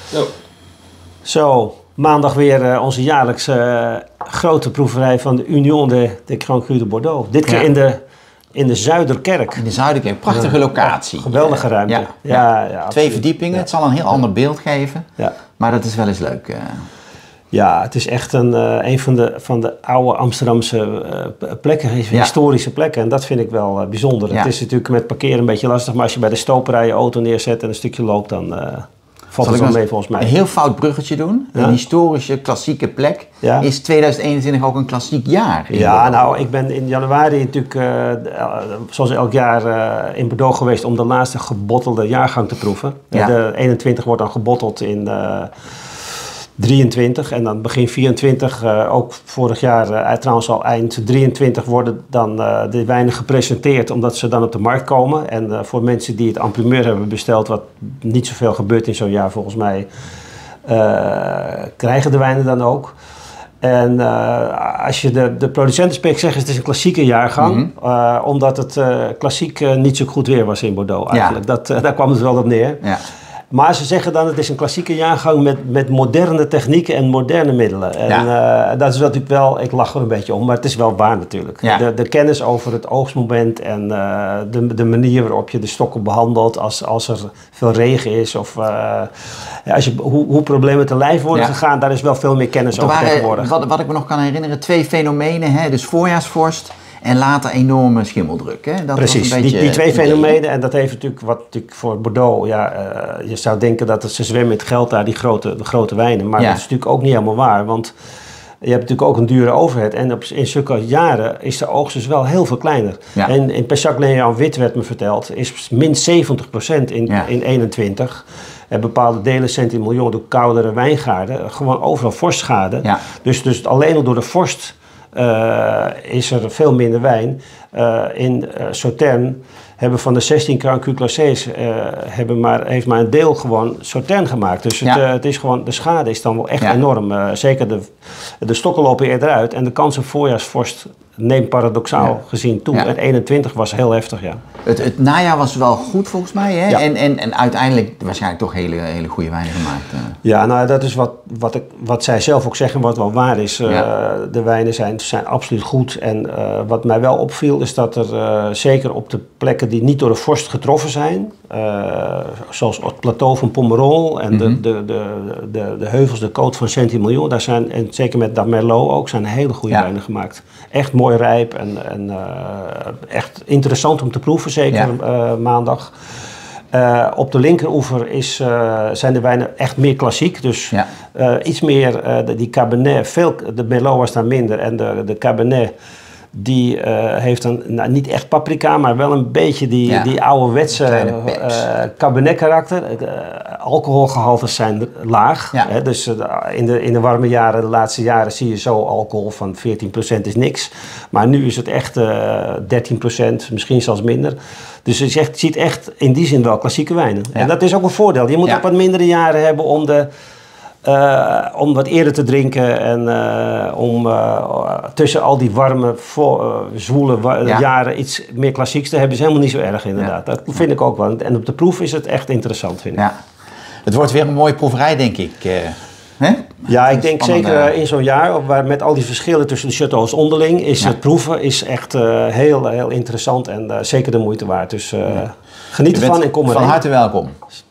Zo. Zo, maandag weer onze jaarlijkse grote proeverij van de Union de Grand Cru de Bordeaux. Dit keer in de Zuiderkerk. In de Zuiderkerk, prachtige locatie. Geweldige ruimte. Ja, 2 verdiepingen, het zal een heel ander beeld geven. Ja. Maar dat is wel eens leuk. Ja, het is echt een van de oude Amsterdamse plekken, historische plekken. En dat vind ik wel bijzonder. Ja. Het is natuurlijk met parkeren een beetje lastig, maar als je bij de stoperij je auto neerzet en een stukje loopt, dan valt het wel mee volgens mij. Een heel fout bruggetje doen. Ja. Een historische, klassieke plek. Ja. Is 2021 ook een klassiek jaar? Ja, nou, ik ben in januari natuurlijk, zoals elk jaar, in Bordeaux geweest om de laatste gebottelde jaargang te proeven. Ja. De 21 wordt dan gebotteld in 23 en dan begin 24, ook vorig jaar, trouwens al eind 23 worden dan de wijnen gepresenteerd omdat ze dan op de markt komen. En voor mensen die het en primeur hebben besteld, wat niet zoveel gebeurt in zo'n jaar volgens mij, krijgen de wijnen dan ook. En als je de producenten spreekt, zeggen ze het is een klassieke jaargang, omdat het klassiek niet zo goed weer was in Bordeaux eigenlijk. Ja. Daar kwam het wel op neer. Ja. Maar ze zeggen dan het is een klassieke jaargang met moderne technieken en moderne middelen. En dat is natuurlijk wel, ik lach er een beetje om, maar het is wel waar natuurlijk. Ja. De kennis over het oogstmoment en de manier waarop je de stokken behandelt als er veel regen is. Of hoe problemen te lijf worden gegaan, daar is wel veel meer kennis over tegenwoordig. Wat ik me nog kan herinneren, 2 fenomenen, hè? Dus voorjaarsvorst. En later enorme schimmeldruk. Hè? Dat precies, was een beetje die 2 fenomenen. En dat heeft natuurlijk voor Bordeaux. Je zou denken dat ze zwemmen met geld daar, de grote wijnen. Maar dat is natuurlijk ook niet helemaal waar. Want je hebt natuurlijk ook een dure overhead. En in zulke jaren is de oogst dus wel heel veel kleiner. Ja. En in Pessac-Léognan Wit werd me verteld, is min 70% in 21. En bepaalde delen Saint-Emilion door koudere wijngaarden. Gewoon overal vorstschade. Ja. Dus alleen al door de vorst is er veel minder wijn. In Sauternes hebben van de 16 Grand Cru Classés heeft maar een deel gewoon Sauternes gemaakt. Dus het is gewoon, de schade is dan wel echt enorm. Zeker de stokken lopen eerder uit en de kans op voorjaarsvorst neemt paradoxaal gezien toe. En 21 was heel heftig, Het najaar was wel goed volgens mij, hè? Ja. En uiteindelijk waarschijnlijk toch hele goede wijnen gemaakt. Ja, nou dat is wat zij zelf ook zeggen, wat wel waar is. De wijnen zijn absoluut goed. En wat mij wel opviel is dat er zeker op de plekken die niet door de vorst getroffen zijn, zoals het plateau van Pomerol en de heuvels, de Côte van Saint-Emilion, daar zijn, en zeker met dat Merlot ook, zijn hele goede wijnen gemaakt. Echt mooi rijp en echt interessant om te proeven, zeker maandag. Op de linkeroever zijn de wijnen echt meer klassiek, dus iets meer die Cabernet, de Merlot was daar minder en de Cabernet die heeft dan niet echt paprika, maar wel een beetje die ouderwetse Cabernet karakter. Alcoholgehaltes zijn laag. Ja. Hè, dus in de warme jaren, de laatste jaren, zie je zo alcohol van 14% is niks. Maar nu is het echt 13%, misschien zelfs minder. Dus je ziet echt in die zin wel klassieke wijnen. Ja. En dat is ook een voordeel. Je moet ook wat mindere jaren hebben om wat eerder te drinken en om tussen al die warme, zwoele jaren iets meer klassieks te hebben, is helemaal niet zo erg inderdaad. Dat vind ik ook wel. En op de proef is het echt interessant, vind ik. Ja. Het wordt weer een mooie proeverij, denk ik. Ja, ik denk zeker in zo'n jaar, waar met al die verschillen tussen de chateaus onderling, is het proeven is echt heel interessant en zeker de moeite waard. Dus geniet ervan en kom erin. Van harte welkom.